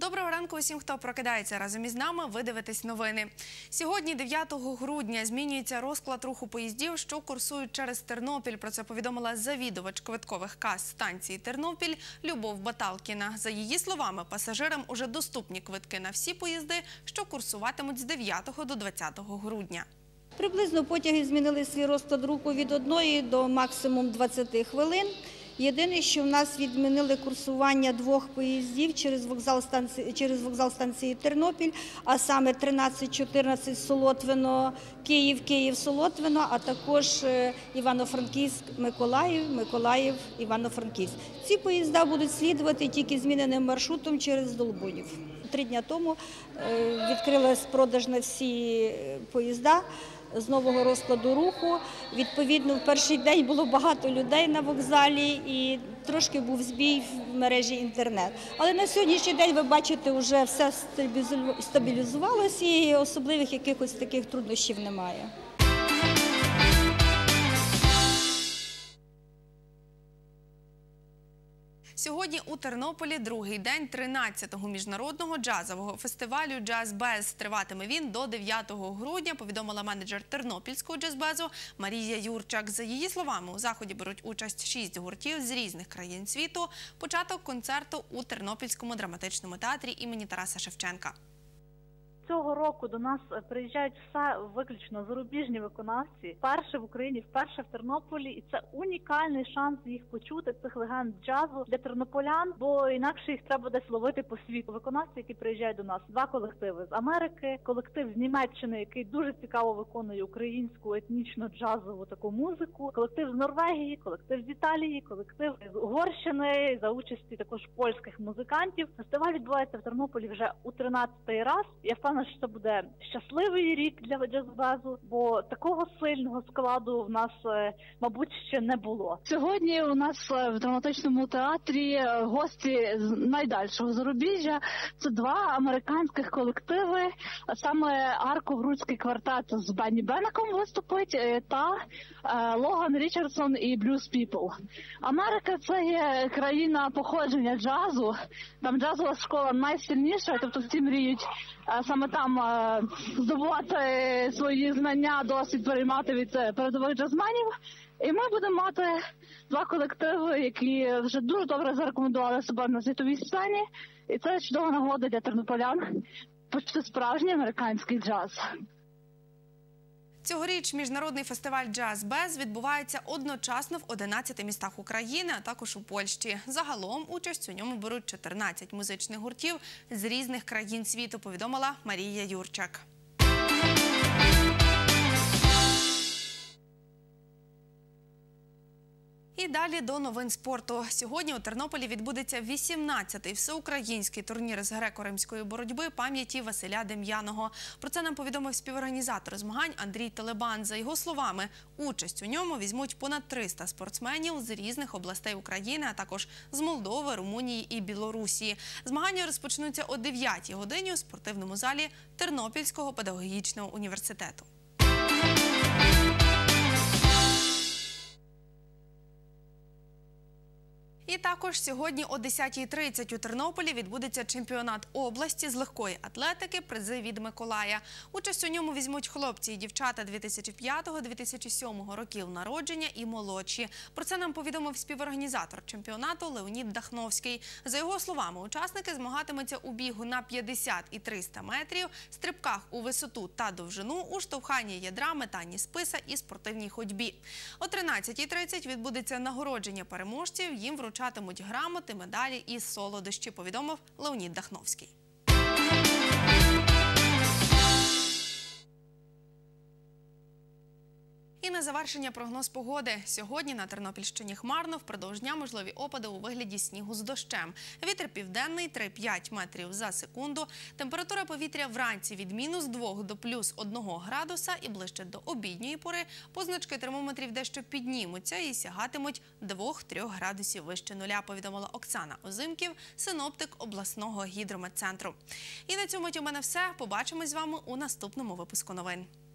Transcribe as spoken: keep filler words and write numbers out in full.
Доброго ранку усім, хто прокидається разом із нами. Ви дивитесь новини. Сьогодні, дев'ятого грудня, змінюється розклад руху поїздів, що курсують через Тернопіль. Про це повідомила завідувач квиткових кас станції Тернопіль Любов Баталкіна. За її словами, пасажирам уже доступні квитки на всі поїзди, що курсуватимуть з дев'ятого до двадцятого грудня. Приблизно потяги змінили свій розклад руху від одної до максимум двадцяти хвилин. Єдине, що в нас відмінили курсування двох поїздів через вокзал станції, через вокзал станції Тернопіль, а саме тринадцять чотирнадцять Солотвино, Київ, Київ-Солотвино, а також Івано-Франківськ, Миколаїв, Миколаїв, Івано-Франківськ. Ці поїзда будуть слідувати тільки зміненим маршрутом через Долбунів. Три дні тому відкрилась продаж на всі поїзда з нового розкладу руху. Відповідно, в перший день було багато людей на вокзалі і трошки був збій в мережі інтернет. Але на сьогоднішній день, ви бачите, вже все стабілізувалося і особливих якихось таких труднощів немає. Сьогодні у Тернополі другий день тринадцятого міжнародного джазового фестивалю «Джаз-без». Триватиме він до дев'ятого грудня, повідомила менеджер Тернопільського джаз-безу Марія Юрчак. За її словами, у заході беруть участь шість гуртів з різних країн світу. Початок концерту у Тернопільському драматичному театрі імені Тараса Шевченка. Цього року до нас приїжджають все виключно зарубіжні виконавці. Вперше в Україні, вперше в Тернополі. І це унікальний шанс їх почути, цих легенд джазу для тернополян, бо інакше їх треба десь ловити по світу. Виконавці, які приїжджають до нас, два колективи з Америки, колектив з Німеччини, який дуже цікаво виконує українську етнічно-джазову таку музику, колектив з Норвегії, колектив з Італії, колектив з Угорщини, за участі також польських музикантів. Фестиваль відбувається в Тернополі вже у тринадцятий раз. Я впевнена, що це буде щасливий рік для джаз-безу, бо такого сильного складу в нас, мабуть, ще не було. Сьогодні у нас в драматичному театрі гості з найдальшого зарубіжжя. Це два американських колективи, а саме Арко-Грудський квартет з Бенні Беннеком виступить та Логан Річардсон і Blues People. Америка – це є країна походження джазу. Там джазова школа найсильніша, тобто всі мріють саме там здобувати свої знання, досвід переймати від передових джазменів. І ми будемо мати два колективи, які вже дуже добре зарекомендували себе на світовій сцені. І це чудова нагода для тернополян почути справжній американський джаз. Цьогоріч міжнародний фестиваль «Джаз-без» відбувається одночасно в одинадцяти містах України, а також у Польщі. Загалом участь у ньому беруть чотирнадцять музичних гуртів з різних країн світу, повідомила Марія Юрчак. І далі до новин спорту. Сьогодні у Тернополі відбудеться вісімнадцятий всеукраїнський турнір з греко-римської боротьби пам'яті Василя Дем'яного. Про це нам повідомив співорганізатор змагань Андрій Телебан. За його словами, участь у ньому візьмуть понад триста спортсменів з різних областей України, а також з Молдови, Румунії і Білорусі. Змагання розпочнуться о дев'ятій годині у спортивному залі Тернопільського педагогічного університету. І також сьогодні о десятій тридцять у Тернополі відбудеться чемпіонат області з легкої атлетики «Призи від Миколая». Участь у ньому візьмуть хлопці і дівчата дві тисячі п'ятого - дві тисячі сьомого років народження і молодші. Про це нам повідомив співорганізатор чемпіонату Леонід Дахновський. За його словами, учасники змагатимуться у бігу на п'ятдесят і триста метрів, стрибках у висоту та довжину, у штовханні ядра, метанні списа і спортивній ходьбі. О тринадцятій тридцять відбудеться нагородження переможців, їм вручатимуть грамоти, медалі і солодощі, повідомив Леонід Дахновський. І на завершення прогноз погоди. Сьогодні на Тернопільщині хмарно, впродовж дня можливі опади у вигляді снігу з дощем. Вітер південний – три-п'ять метрів за секунду. Температура повітря вранці від мінус двох до плюс одного градуса і ближче до обідньої пори позначки термометрів дещо піднімуться і сягатимуть двох-трьох градусів вище нуля, повідомила Оксана Озимків, синоптик обласного гідрометцентру. І на цьому у мене все. Побачимось з вами у наступному випуску новин.